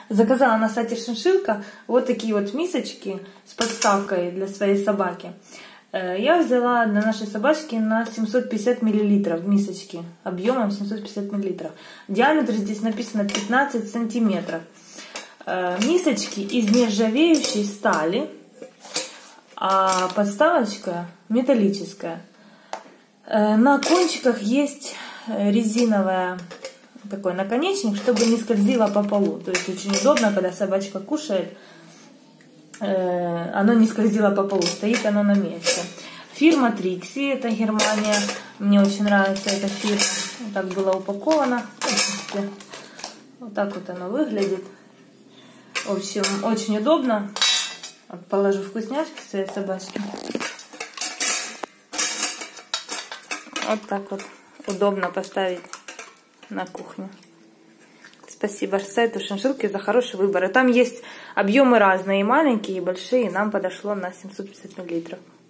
Заказала на сайте Шиншиллка вот такие вот мисочки с подставкой для своей собаки. Я взяла для нашей собачки на 750 мл мисочки, объемом 750 мл. Диаметр здесь написано 15 сантиметров. Мисочки из нержавеющей стали, а подставочка металлическая. На кончиках есть резиновая такой наконечник, чтобы не скользило по полу. То есть очень удобно, когда собачка кушает, оно не скользило по полу, стоит оно на месте. Фирма Трикси, это Германия. Мне очень нравится эта фирма. Вот так было упаковано. Вот так вот оно выглядит. В общем, очень удобно. Положу вкусняшки своей собачке. Вот так вот удобно поставить на кухню. Спасибо сайту Шиншиллки за хороший выбор. И там есть объемы разные, и маленькие, и большие. Нам подошло на 750 мл.